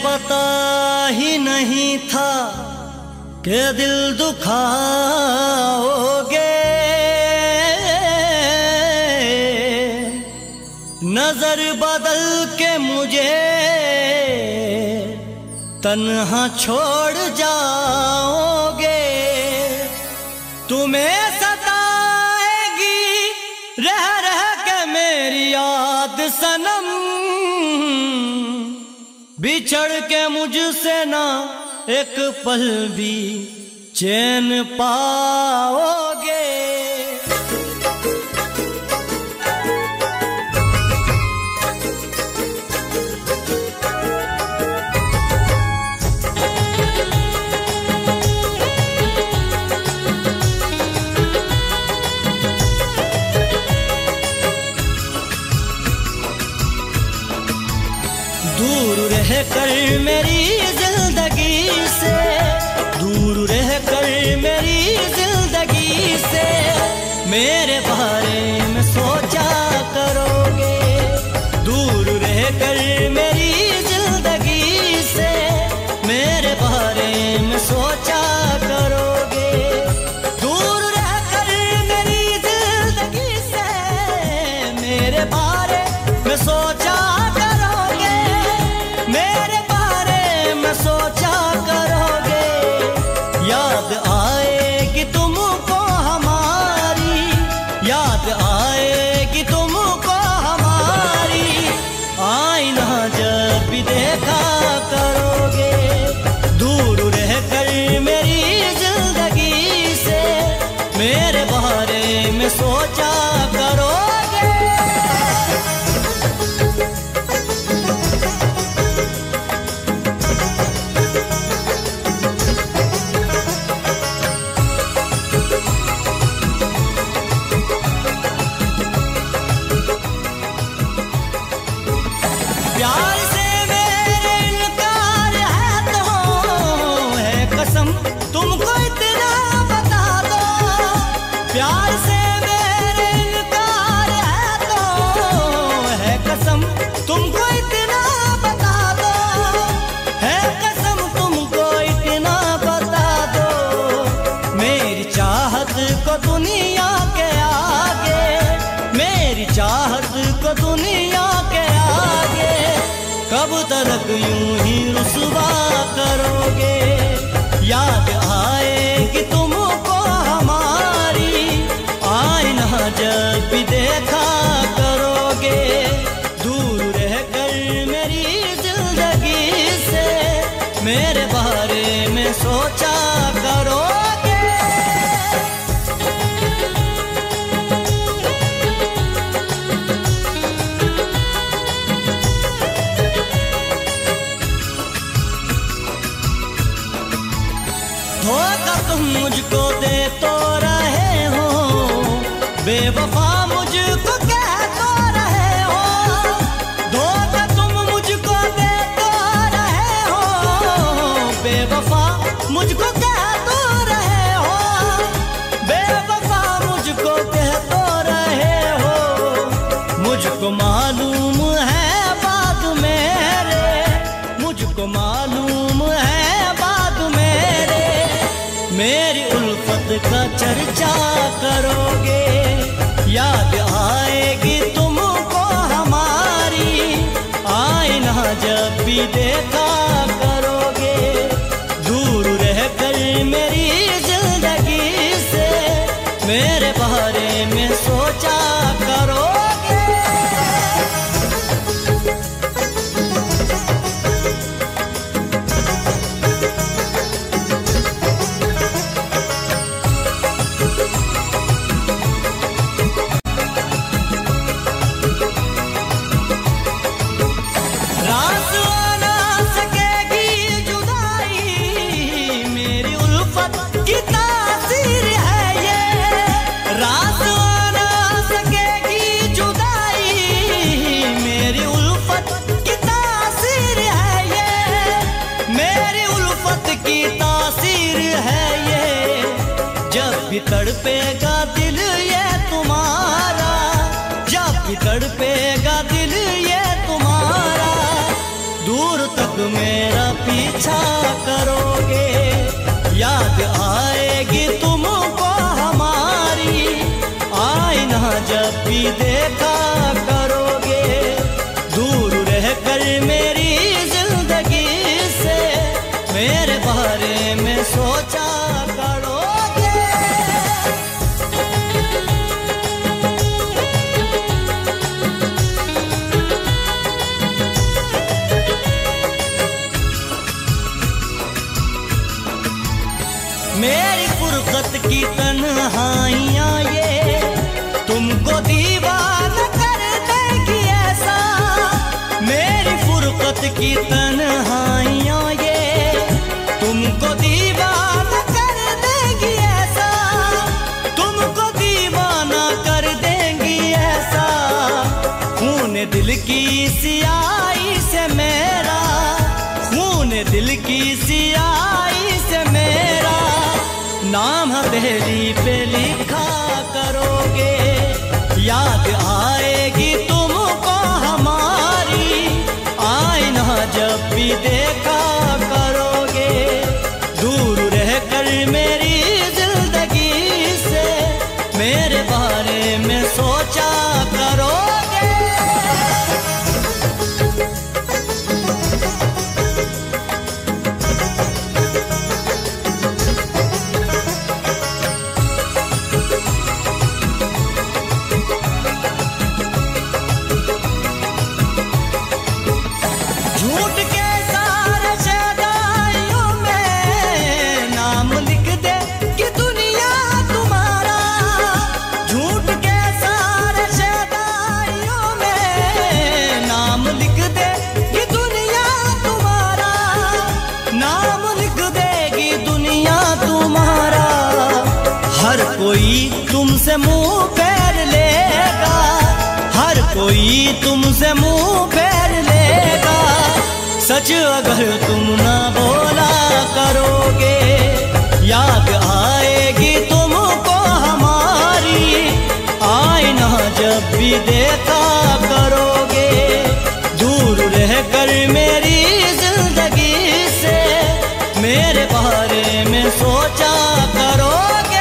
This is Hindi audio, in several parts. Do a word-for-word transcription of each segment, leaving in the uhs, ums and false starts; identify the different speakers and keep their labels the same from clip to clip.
Speaker 1: पता ही नहीं था कि दिल दुखाओगे। नजर बदल के मुझे तन्हा छोड़ जाओगे। तुम्हें सताएगी रह रह के मेरी याद सनम, बिछड़ के मुझसे ना एक पल भी चैन पाओगे। दूर रह कर मेरी जिंदगी से, दूर रह कर मेरी जिंदगी से मेरे बारे में सोचा करोगे। दूर रह कर मेरी जिंदगी से मेरे बारे में सोचा करोगे। दूर रह कर मेरी जिंदगी से मेरे बारे में सोचा सोचा करोगे। याद आएगी तुमको हमारी, याद आएगी तुमको हमारी, आईना जब भी देखा करोगे। दूर रह कर मेरी जिंदगी से मेरे बारे में सोचा करोगे। प्यार से मेरे इनकार है तो है कसम तुमको इतना बता दो। प्यार से मेरे इनकार है तो है कसम तुमको इतना बता दो। है कसम तुमको इतना बता दो। मेरी चाहत को दुनिया के आगे, मेरी चाहत को दुनिया के आगे कब तक यूं ही रुसवा करोगे। याद आएगी तुमको हमारी, आईना जब भी देखा करोगे। दूर रह कर मेरी जिंदगी से मेरे बारे में सोचा करोगे। धोखा तुम मुझको दे तो रहे हो, बेवफा मुझको कह तो रहे हो। धोखा तुम मुझको दे तो रहे हो, बेवफा मुझको कह तो रहे हो। बेवफा मुझको कह तो रहे हो। मुझको मालूम है बात मेरे, मुझको मालूम है बात मेरे, मेरी उल्फत का चर्चा करोगे। याद आएगी तुमको हमारी, आईना जब भी देखा करोगे। दूर रह कर मेरी जिंदगी से मेरे बारे में सोचा करोगे। रास ना सकेगी जुदाई, मेरी उल्फत की तासीर है ये। रास ना सकेगी जुदाई, मेरी उल्फत की तासीर है ये। मेरी उल्फत की तासीर है ये। जब भी तड़पेगा दिल ये तुम्हारा, जब भी तड़पेगा दिल ये तुम्हारा, दूर तक मेरा करोगे, याद आएगी तुमको हमारी, आईना जब भी देखा करोगे, दूर रहकर मेरी जिंदगी से मेरे बारे में सोचा करोगे। मेरी फुर्सत की तन्हाइयाँ ये तुमको दीवाना कर देगी ऐसा, मेरी फुर्सत की तन्हाइयाँ ये तुमको दीवाना कर देगी ऐसा, तुमको दीवाना कर देंगी ऐसा। खून दिल की सियाही से मेरा, खून दिल की सियाही से मेरा नाम हथेली पे लिखा करोगे, याद आएगी तुमको हमारी, आईना जब भी देखा करोगे, दूर रहकर मेरी जिंदगी से मेरे बारे में सोचा करोगे। झूठ के सारे शहदाइयों में नाम लिख दे कि दुनिया तुम्हारा, झूठ के सारे शहदाइयों में नाम लिख दे कि दुनिया तुम्हारा, नाम लिख देगी दुनिया तुम्हारा। हर कोई तुमसे मुंह फेर लेगा, हर कोई तुमसे मुंह फेर लेगा, सच अगर तुम ना बोला करोगे, याद आएगी तुमको हमारी, आईना जब भी देखा करोगे, दूर रहकर मेरी जिंदगी से मेरे बारे में सोचा करोगे।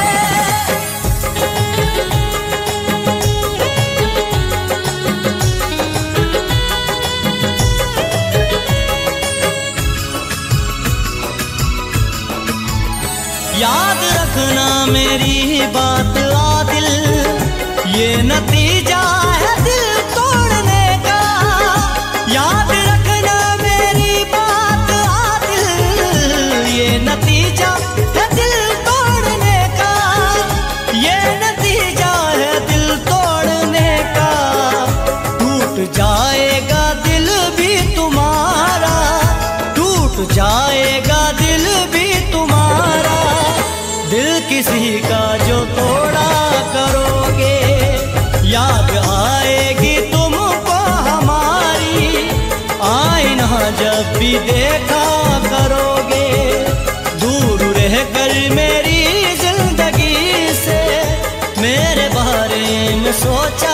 Speaker 1: याद रखना मेरी बात आदिल, ये नतीजा है दिल तोड़ने का, याद रखना मेरी बात आदिल, ये नतीजा है दिल तोड़ने का, ये नतीजा है दिल तोड़ने का। टूट जाएगा दिल भी तुम्हारा, टूट जाएगा दिल भी तुम्हारा, दिल किसी का जो तोड़ा करोगे, याद आएगी तुमको हमारी, आईना जब भी देखा करोगे, दूर रहकर मेरी जिंदगी से मेरे बारे में सोचा